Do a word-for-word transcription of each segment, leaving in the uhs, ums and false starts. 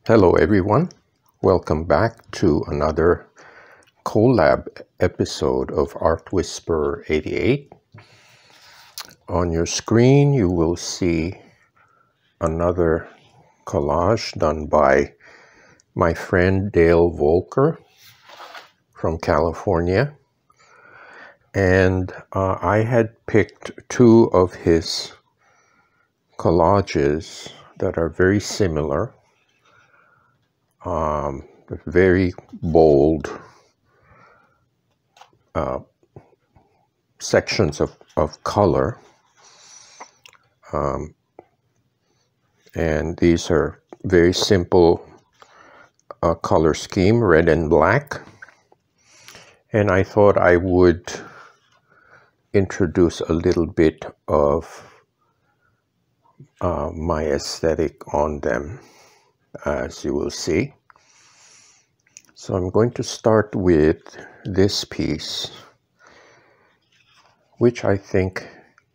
Hello everyone, welcome back to another Colab episode of Art Whisperer eighty-eight. On your screen you will see another collage done by my friend Dale Voelker from California. And uh, I had picked two of his collages that are very similar. Um, very bold uh, sections of, of color. Um, and these are very simple uh, color scheme, red and black. And I thought I would introduce a little bit of uh, my aesthetic on them, as you will see. So I'm going to start with this piece, which I think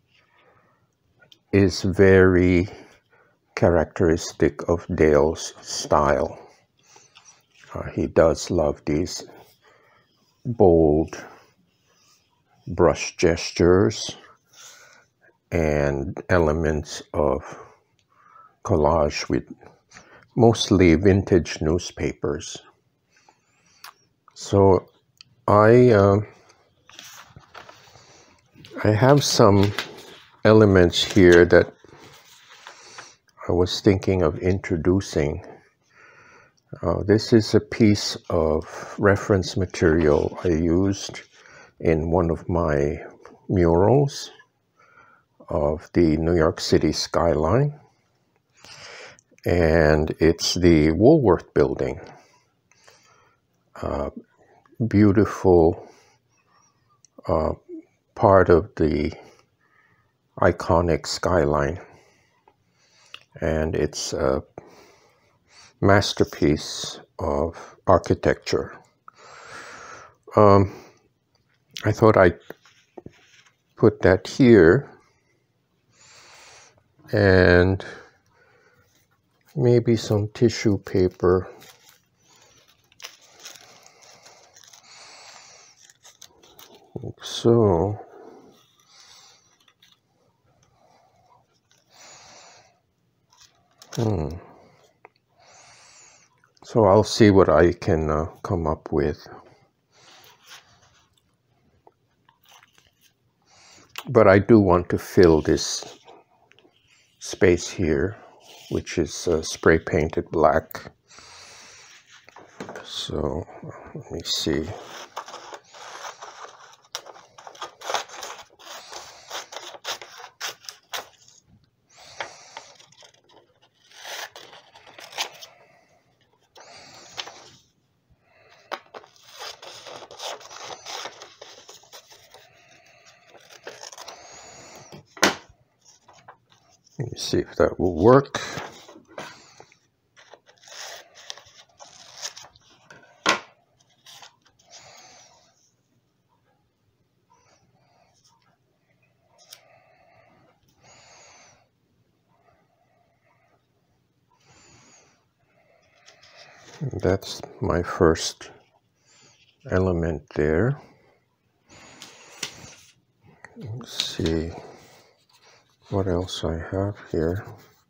is very characteristic of Dale's style. Uh, he does love these bold brush gestures and elements of collage with mostly vintage newspapers. So I uh, I have some elements here that I was thinking of introducing. Uh, this is a piece of reference material I used in one of my murals of the New York City skyline, and it's the Woolworth Building. Uh, beautiful uh, part of the iconic skyline, and it's a masterpiece of architecture. Um, I thought I'd put that here and maybe some tissue paper. So, hmm. So I'll see what I can uh, come up with. But I do want to fill this space here, which is uh, spray painted black. So let me see. Let me see if that will work. That's my first element there. Let's see what else I have here.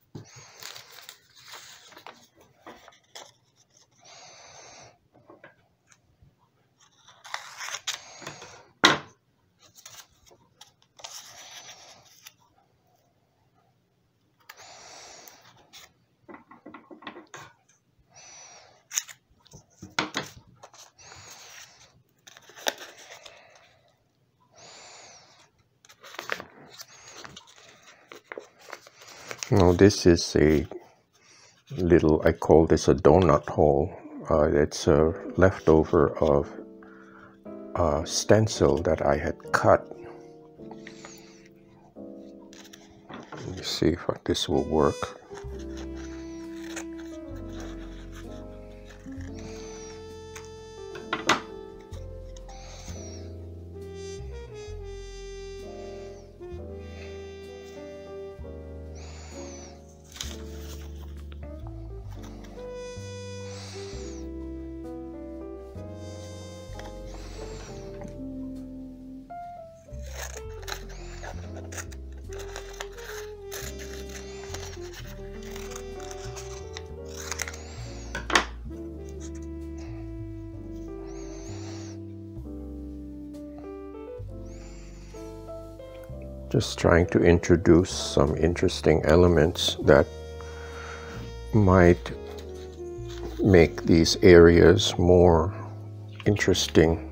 Now this is a little, I call this a donut hole. Uh, it's a leftover of a stencil that I had cut. Let me see if this will work. Just trying to introduce some interesting elements that might make these areas more interesting.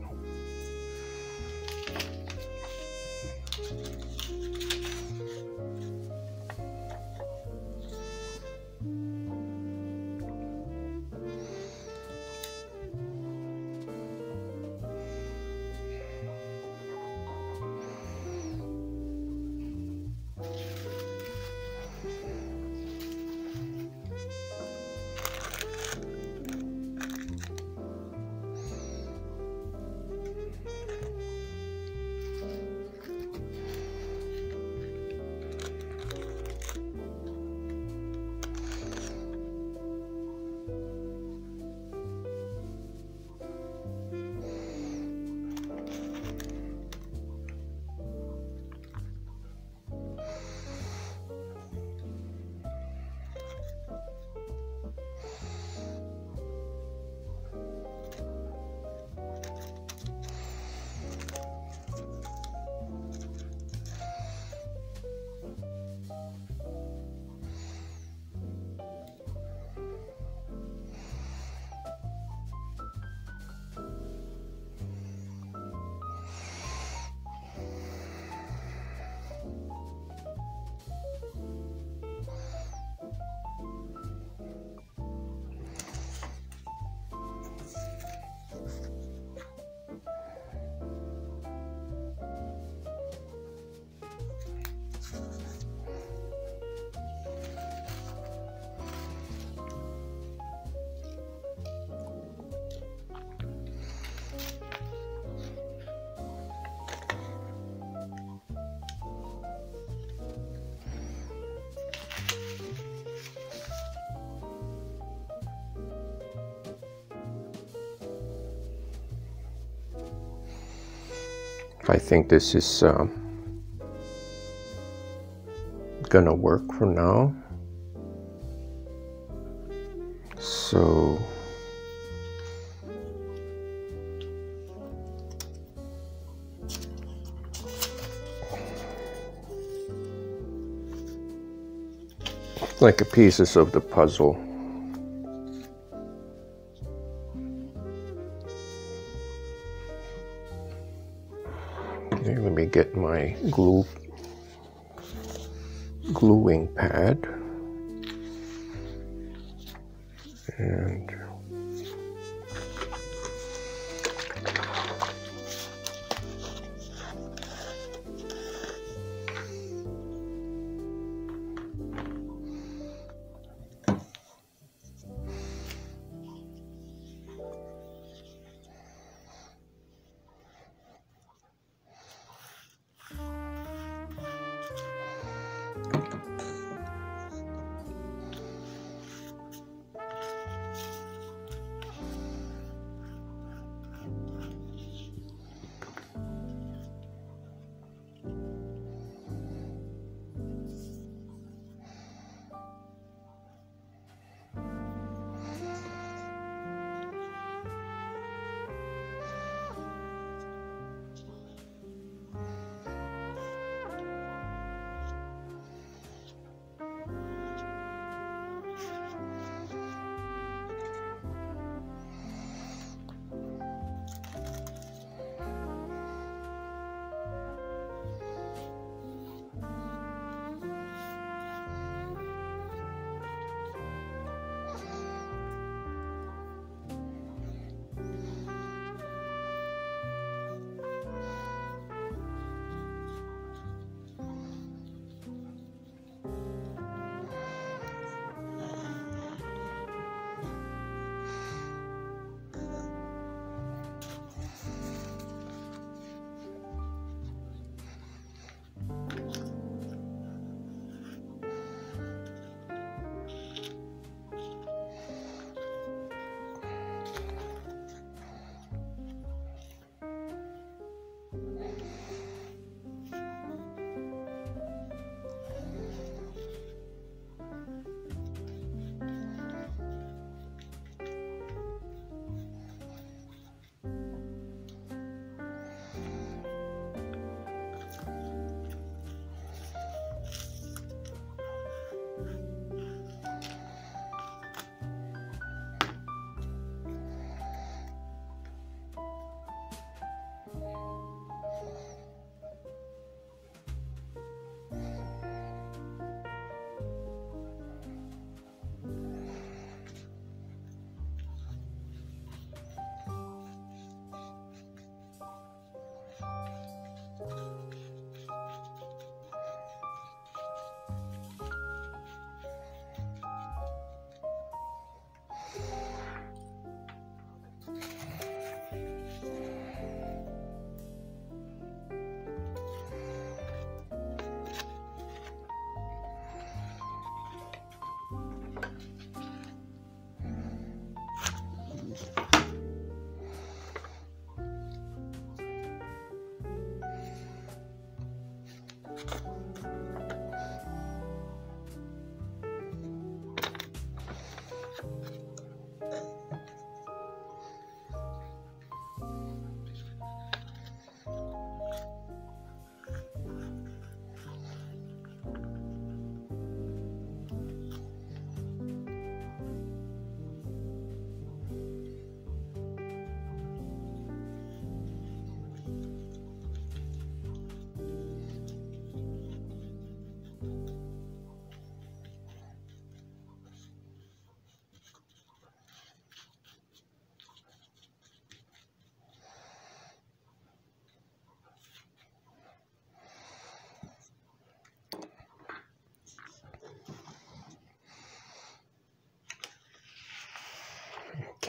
I think this is uh, gonna work for now. So like the pieces of the puzzle. Okay, let me get my glue gluing pad and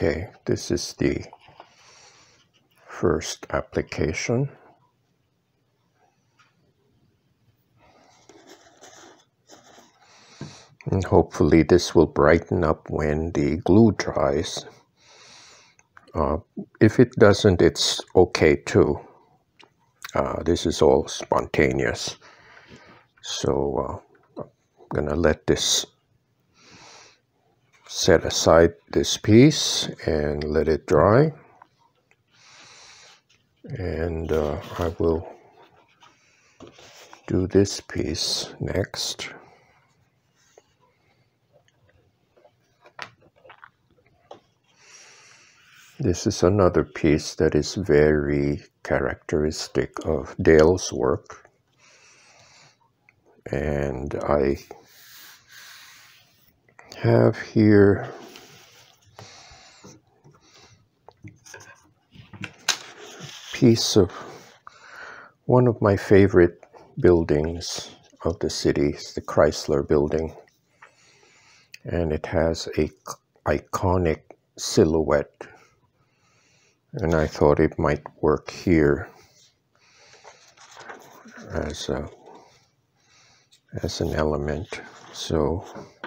Okay, this is the first application. And hopefully this will brighten up when the glue dries. Uh, if it doesn't, it's okay too. Uh, this is all spontaneous. So uh, I'm gonna let this set aside this piece and let it dry. And uh, I will do this piece next. This is another piece that is very characteristic of Dale's work. And I have here a piece of one of my favorite buildings of the city, the Chrysler Building. And it has a iconic silhouette. And I thought it might work here as a as an element. So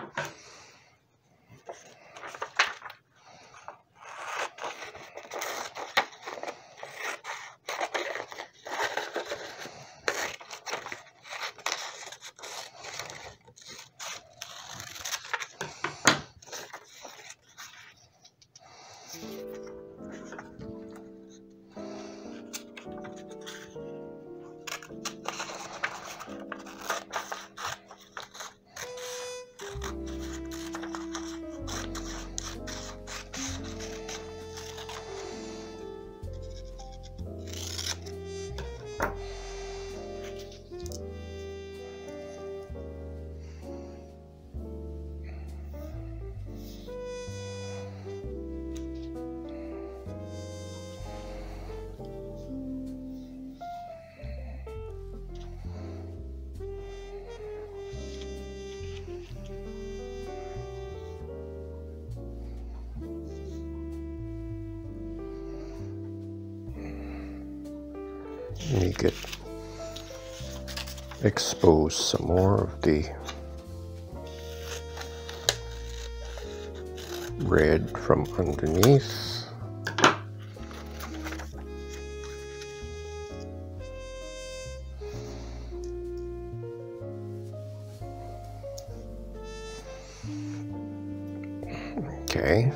let me get expose some more of the red from underneath. Okay.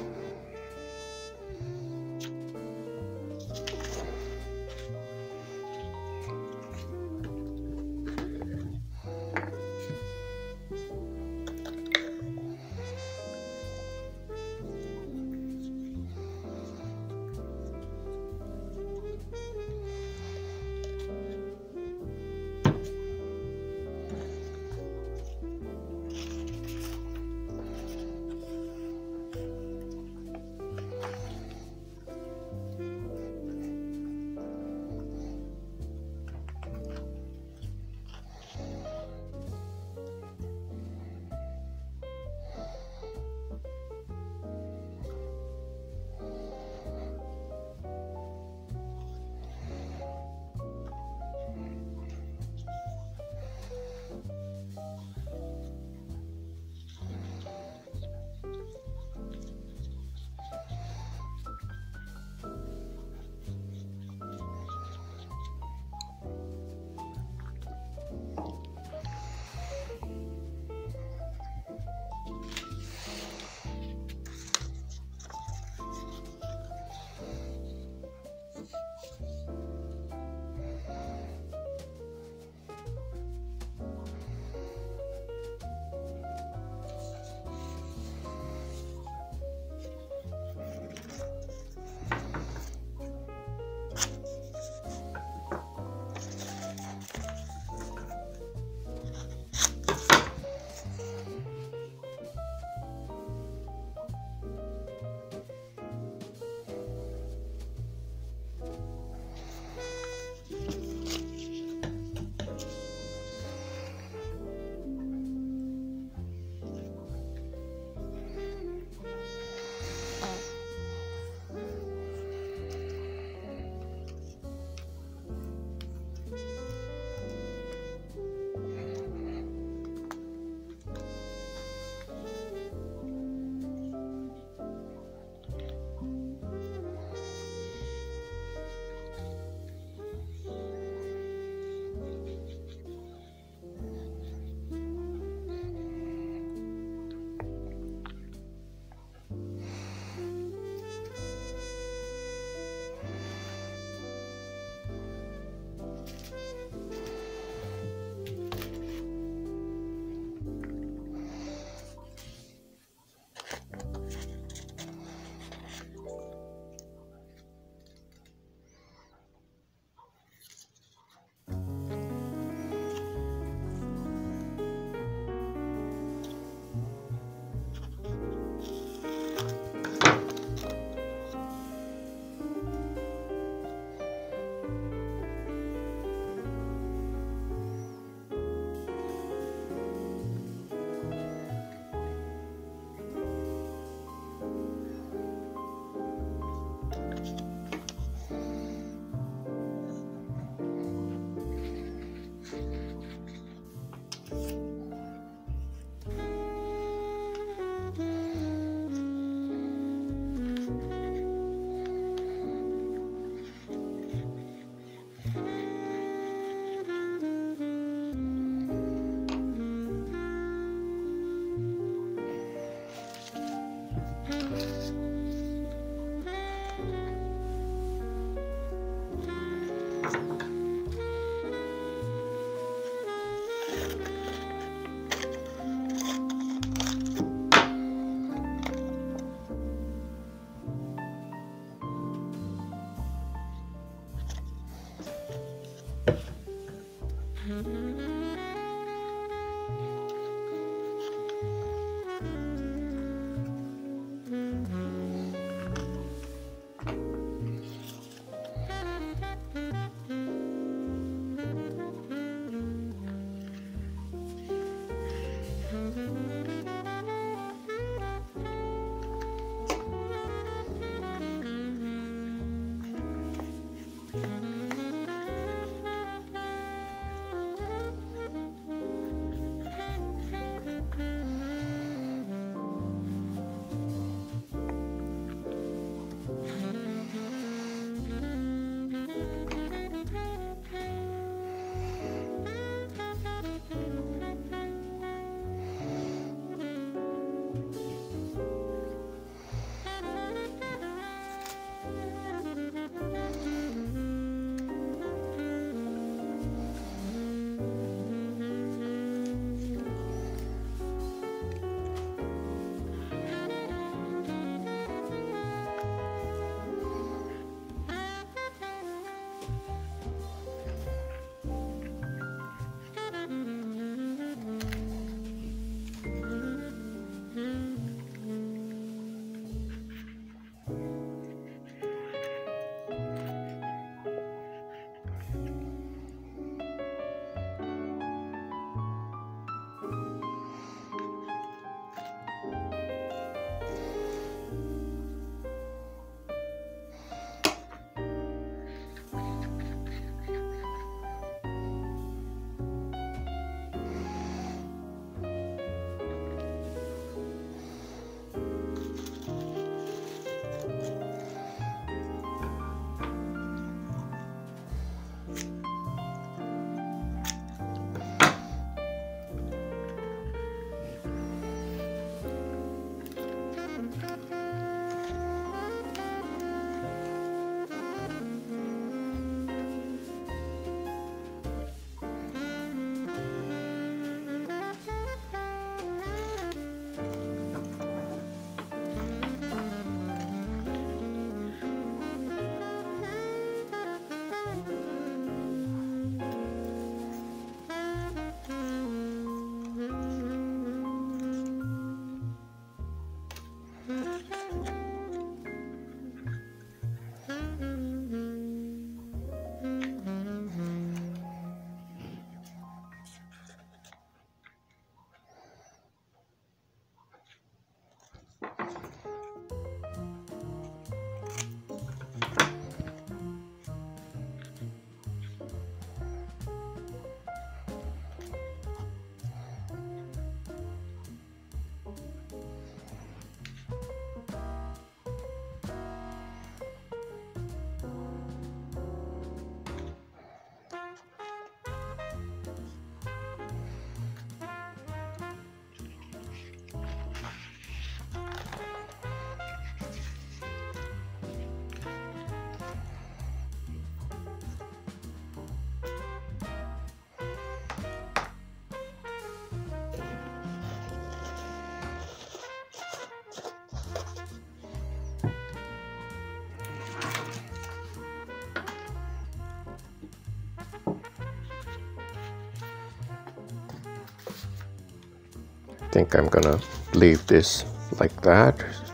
think I'm gonna leave this like that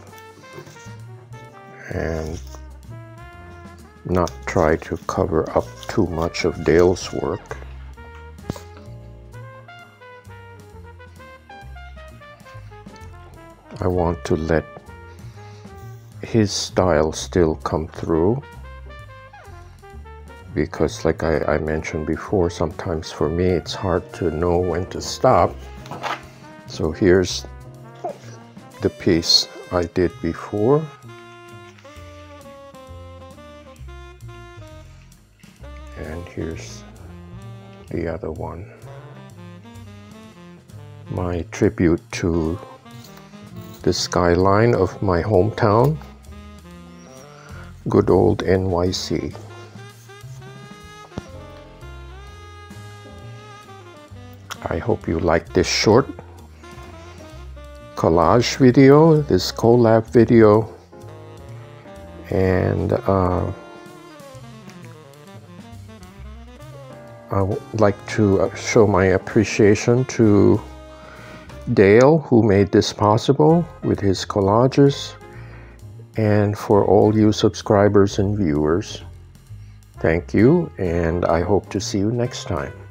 and not try to cover up too much of Dale's work. I want to let his style still come through, because like I, I mentioned before, sometimes for me it's hard to know when to stop. So here's the piece I did before. And here's the other one. My tribute to the skyline of my hometown, good old N Y C. I hope you like this short collage video, this collab video, and uh, I would like to show my appreciation to Dale, who made this possible with his collages, and for all you subscribers and viewers. Thank you, and I hope to see you next time.